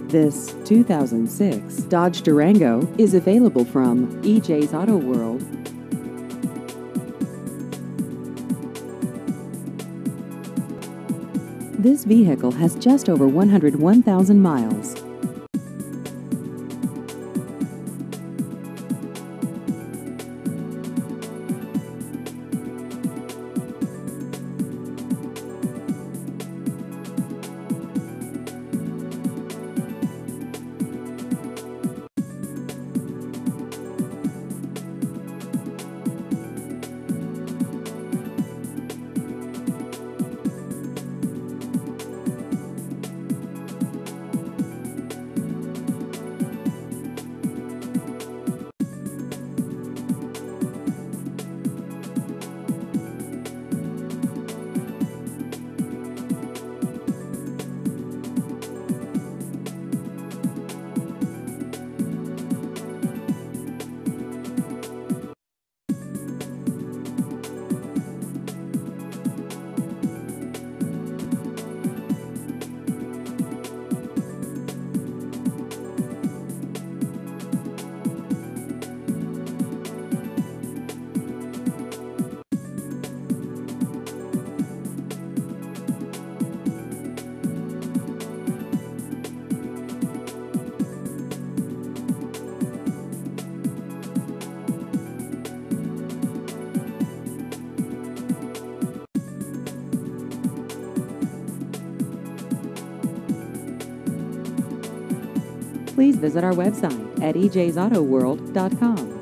This 2006 Dodge Durango is available from EJ's Auto World. This vehicle has just over 101,000 miles. Please visit our website at ejsautoworld.com.